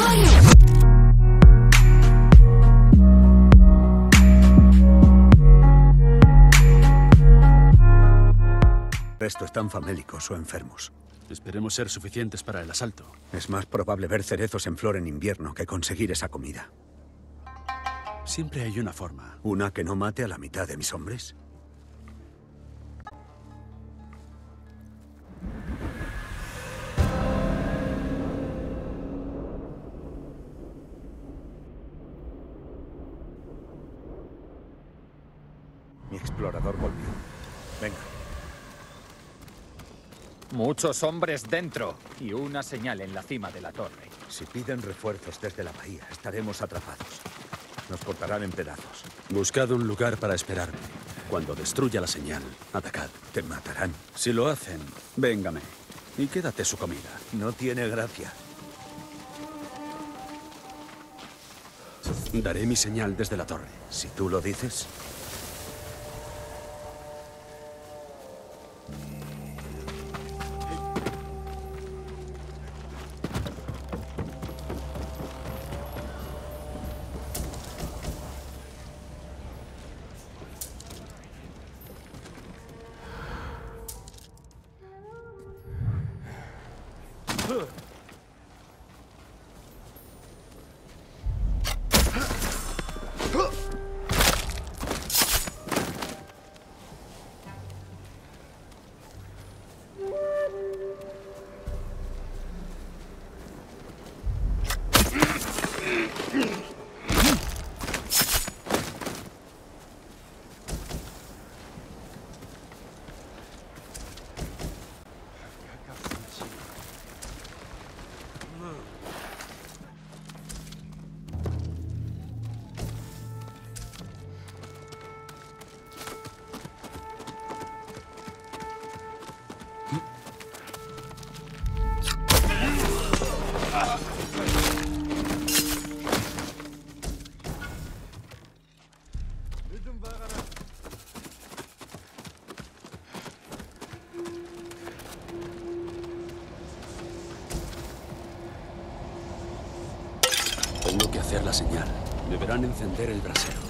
El resto están famélicos o enfermos. Esperemos ser suficientes para el asalto. Es más probable ver cerezos en flor en invierno que conseguir esa comida. Siempre hay una forma. ¿Una que no mate a la mitad de mis hombres? Mi explorador volvió. Venga. Muchos hombres dentro y una señal en la cima de la torre. Si piden refuerzos desde la bahía, estaremos atrapados. Nos cortarán en pedazos. Buscad un lugar para esperarme. Cuando destruya la señal, atacad. Te matarán. Si lo hacen, véngame. Y quédate su comida. No tiene gracia. Daré mi señal desde la torre. Si tú lo dices. Tengo que hacer la señal. Deberán encender el brasero.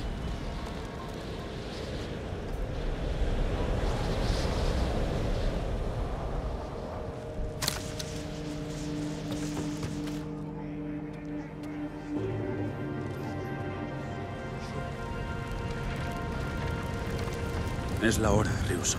Es la hora, Ryuso.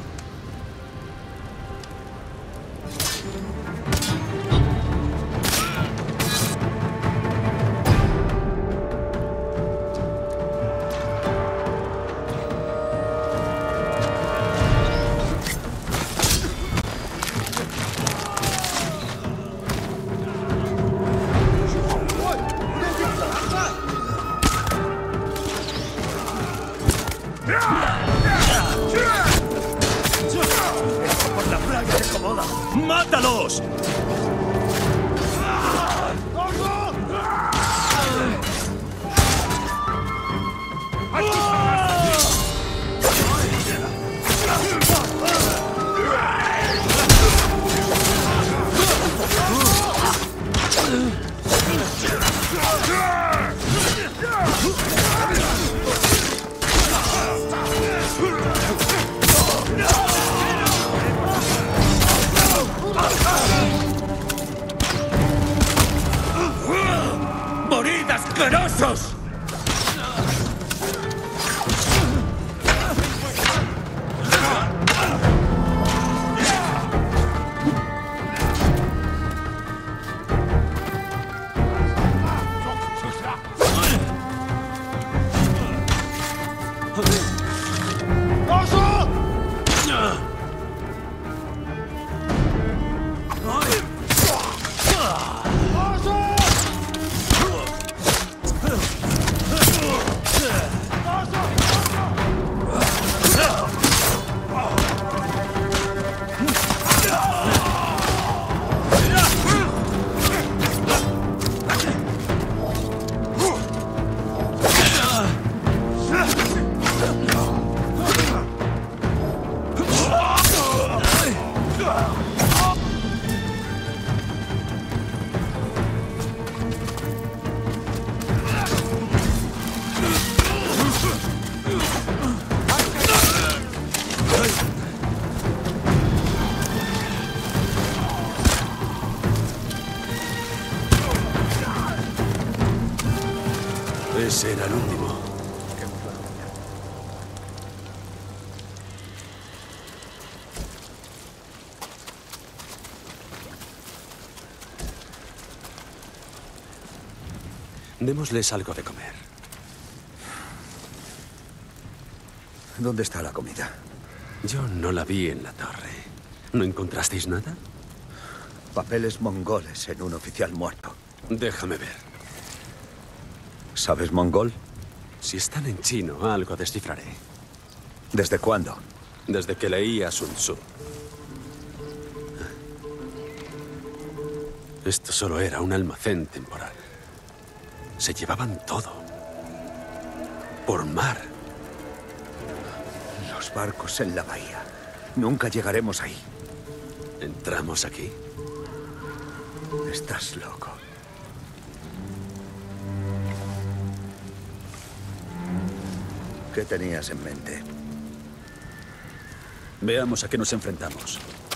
¡Mátalos! ¡Morid asquerosos! Ese era el último. Démosles algo de comer. ¿Dónde está la comida? Yo no la vi en la torre. ¿No encontrasteis nada? Papeles mongoles en un oficial muerto. Déjame ver. ¿Sabes mongol? Si están en chino, algo descifraré. ¿Desde cuándo? Desde que leí a Sun Tzu. Esto solo era un almacén temporal. Se llevaban todo. Por mar. Los barcos en la bahía. Nunca llegaremos ahí. ¿Entramos aquí? Estás loco. ¿Qué tenías en mente? Veamos a qué nos enfrentamos.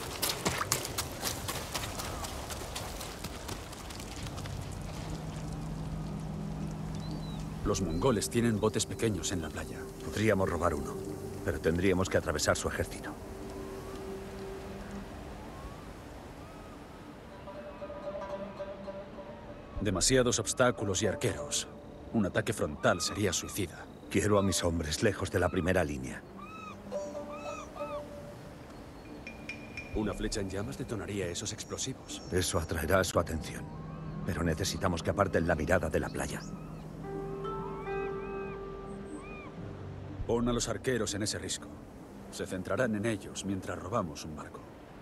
Los mongoles tienen botes pequeños en la playa. Podríamos robar uno, pero tendríamos que atravesar su ejército. Demasiados obstáculos y arqueros. Un ataque frontal sería suicida. Quiero a mis hombres lejos de la primera línea. Una flecha en llamas detonaría esos explosivos. Eso atraerá su atención. Pero necesitamos que aparten la mirada de la playa. Pon a los arqueros en ese risco. Se centrarán en ellos mientras robamos un barco.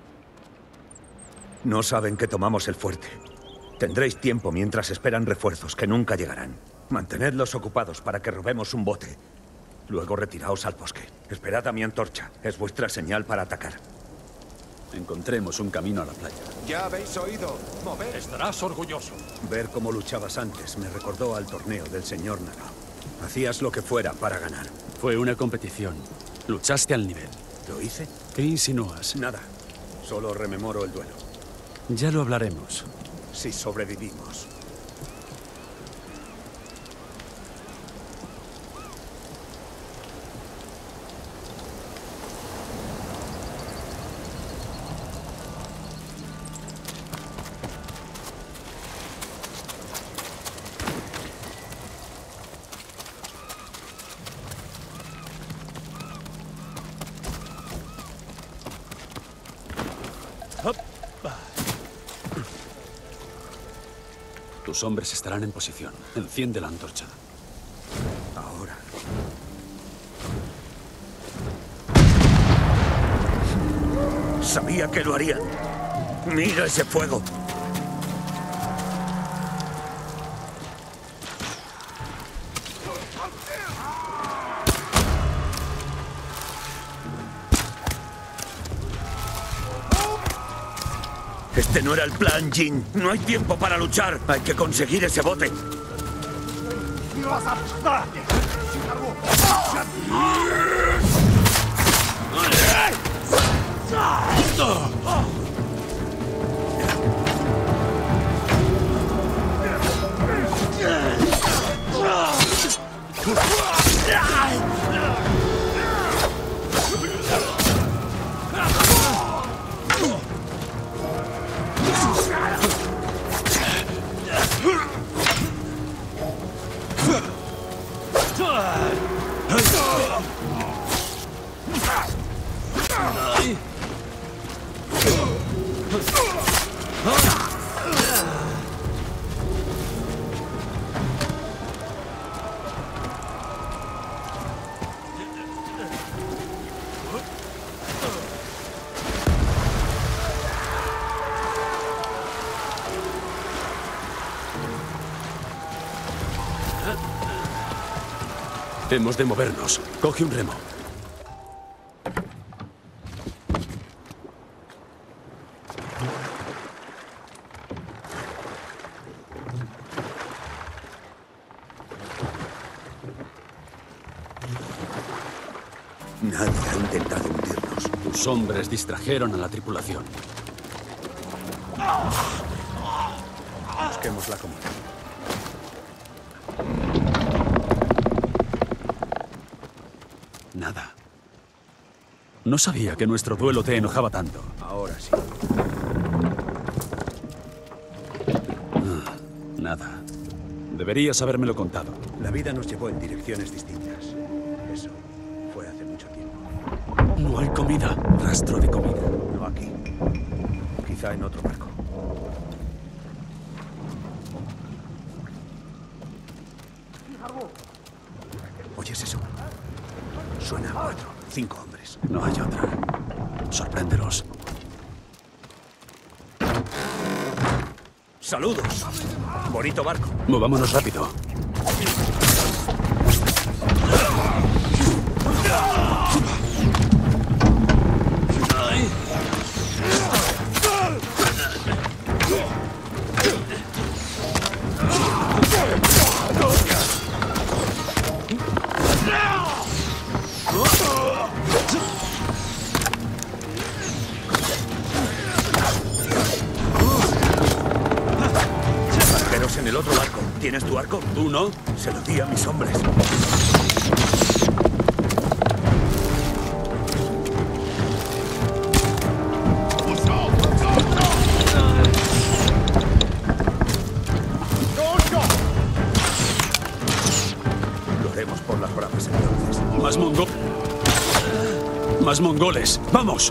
No saben que tomamos el fuerte. Tendréis tiempo mientras esperan refuerzos que nunca llegarán. Mantenedlos ocupados para que robemos un bote. Luego retiraos al bosque. Esperad a mi antorcha. Es vuestra señal para atacar. Encontremos un camino a la playa. Ya habéis oído. Mover. Estarás orgulloso. Ver cómo luchabas antes me recordó al torneo del señor Nagao. Hacías lo que fuera para ganar. Fue una competición. Luchaste al nivel. ¿Lo hice? ¿Qué insinúas? Nada. Solo rememoro el duelo. Ya lo hablaremos. Si sobrevivimos. Tus hombres estarán en posición. Enciende la antorcha. Ahora. Sabía que lo harían. Mira ese fuego. Este no era el plan, Jin. No hay tiempo para luchar. Hay que conseguir ese bote. Hemos de movernos. Coge un remo. Nadie ha intentado hundirnos. Tus hombres distrajeron a la tripulación. Busquemos la comida. No sabía que nuestro duelo te enojaba tanto. Ahora sí. Nada. Deberías habérmelo contado. La vida nos llevó en direcciones distintas. Eso fue hace mucho tiempo. No hay comida. Rastro de comida. No aquí. Quizá en otro barco. ¿Oyes eso? Suena a 4, 5 hombres. No hay otra. Sorpréndelos. ¡Saludos! Bonito barco. Movámonos rápido. Barqueros en el otro barco. ¿Tienes tu arco? ¿Tú no? Se lo di a mis hombres. Lo haremos por las bravas entonces. Más mongoles. ¡Vamos!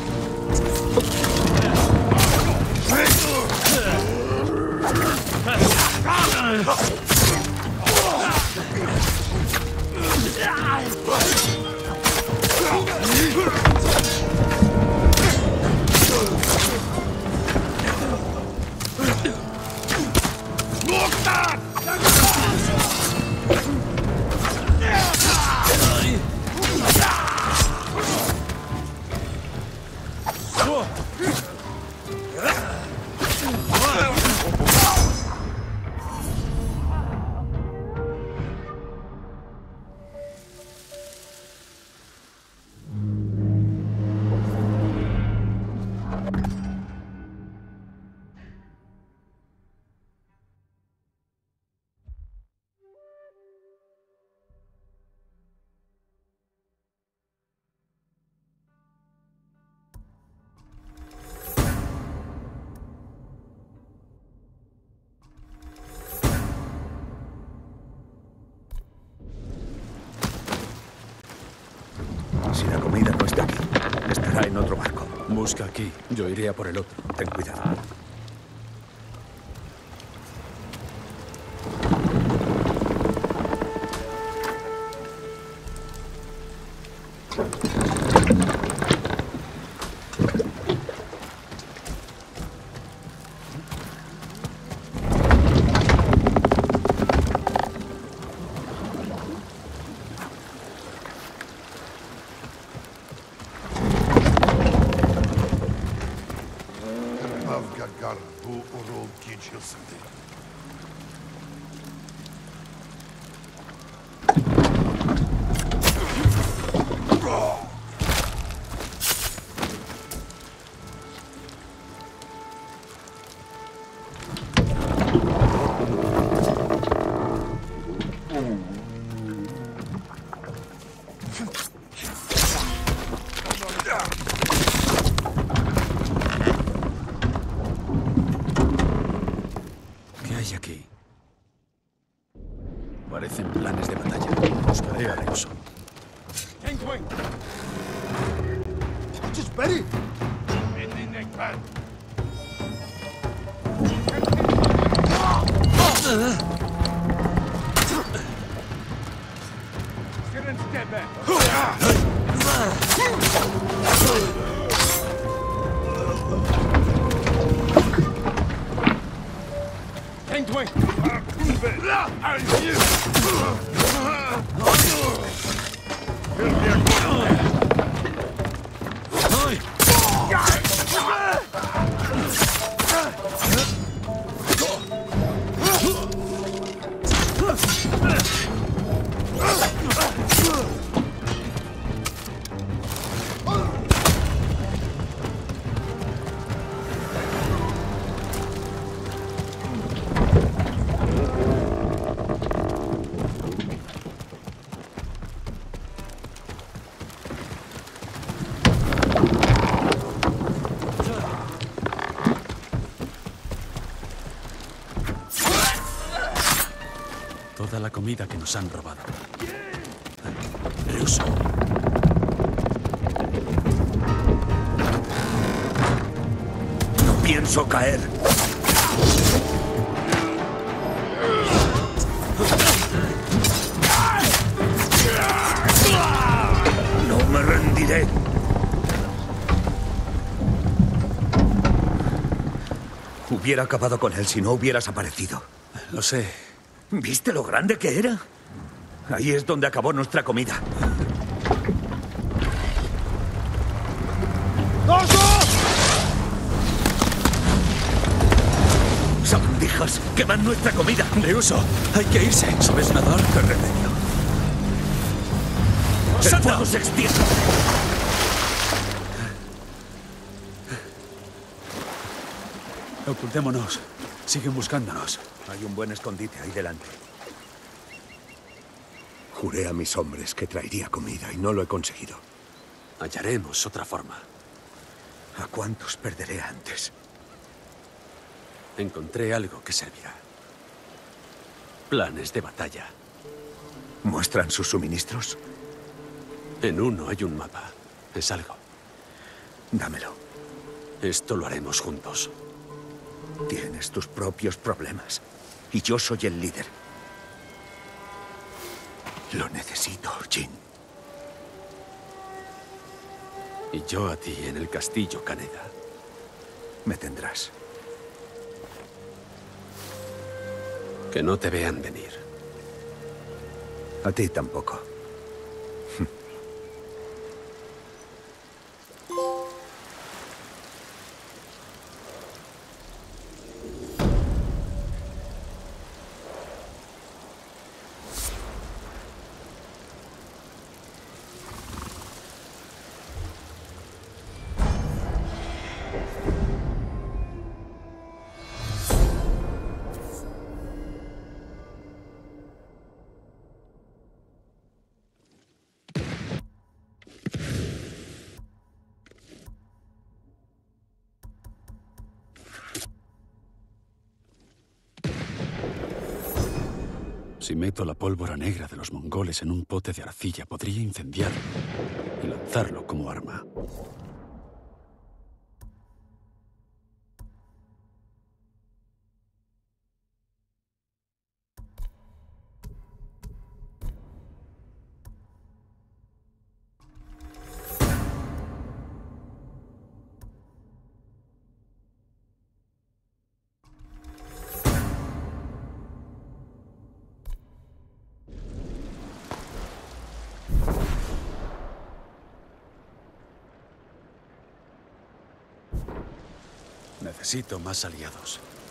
Si la comida no está aquí, estará en otro barco. Busca aquí. Yo iré a por el otro. Ten cuidado. Avgagar bu uru geçilsindi. ¿Qué hay aquí? Parecen planes de batalla. Buscaré a Reuso. Toda la comida que nos han robado. Ryuso. No pienso caer. No me rendiré. Hubiera acabado con él si no hubieras aparecido. Lo sé. ¿Viste lo grande que era? Ahí es donde acabó nuestra comida. ¡Sabandijas! ¡Queman nuestra comida! Ryuso, hay que irse. ¿Sabes nadar? ¡Qué remedio! ¡El fuego se extiende! Ocultémonos. Siguen buscándonos. Hay un buen escondite ahí delante. Juré a mis hombres que traería comida y no lo he conseguido. Hallaremos otra forma. ¿A cuántos perderé antes? Encontré algo que servirá. Planes de batalla. ¿Muestran sus suministros? En uno hay un mapa. Es algo. Dámelo. Esto lo haremos juntos. Tienes tus propios problemas. Y yo soy el líder. Lo necesito, Jin. Y yo a ti en el castillo Kaneda. Me tendrás. Que no te vean venir. A ti tampoco. Si meto la pólvora negra de los mongoles en un pote de arcilla, podría incendiarlo y lanzarlo como arma. Necesito más aliados.